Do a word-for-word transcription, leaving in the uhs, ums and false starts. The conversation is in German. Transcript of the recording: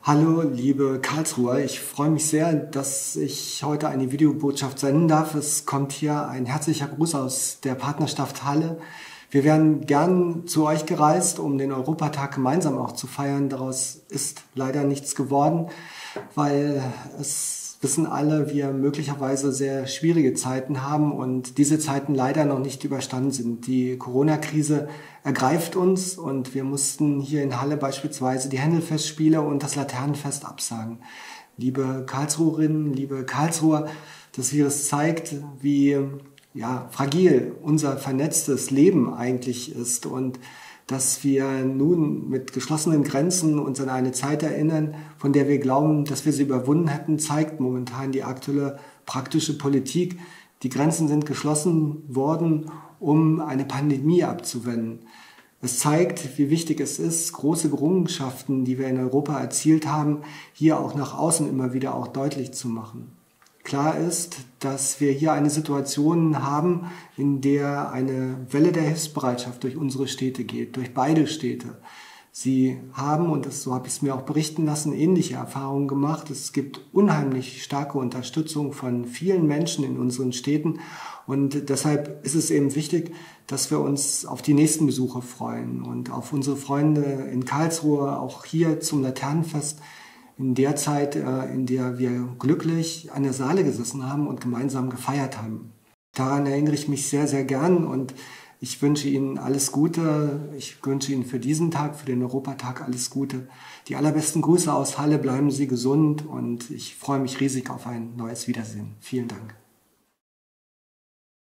Hallo, liebe Karlsruher. Ich freue mich sehr, dass ich heute eine Videobotschaft senden darf. Es kommt hier ein herzlicher Gruß aus der Partnerschaft Halle. Wir wären gern zu euch gereist, um den Europatag gemeinsam auch zu feiern. Daraus ist leider nichts geworden, weil es wissen alle, wir möglicherweise sehr schwierige Zeiten haben und diese Zeiten leider noch nicht überstanden sind. Die Corona-Krise ergreift uns und wir mussten hier in Halle beispielsweise die Händelfestspiele und das Laternenfest absagen. Liebe Karlsruherinnen, liebe Karlsruher, das Virus zeigt, wie ja, fragil unser vernetztes Leben eigentlich ist und dass wir nun mit geschlossenen Grenzen uns an eine Zeit erinnern, von der wir glauben, dass wir sie überwunden hätten, zeigt momentan die aktuelle praktische Politik. Die Grenzen sind geschlossen worden, um eine Pandemie abzuwenden. Es zeigt, wie wichtig es ist, große Errungenschaften, die wir in Europa erzielt haben, hier auch nach außen immer wieder auch deutlich zu machen. Klar ist, dass wir hier eine Situation haben, in der eine Welle der Hilfsbereitschaft durch unsere Städte geht, durch beide Städte. Sie haben, und das, so habe ich es mir auch berichten lassen, ähnliche Erfahrungen gemacht. Es gibt unheimlich starke Unterstützung von vielen Menschen in unseren Städten. Und deshalb ist es eben wichtig, dass wir uns auf die nächsten Besuche freuen und auf unsere Freunde in Karlsruhe, auch hier zum Laternenfest, in der Zeit, in der wir glücklich an der Saale gesessen haben und gemeinsam gefeiert haben. Daran erinnere ich mich sehr, sehr gern und ich wünsche Ihnen alles Gute. Ich wünsche Ihnen für diesen Tag, für den Europatag alles Gute. Die allerbesten Grüße aus Halle, bleiben Sie gesund und ich freue mich riesig auf ein neues Wiedersehen. Vielen Dank.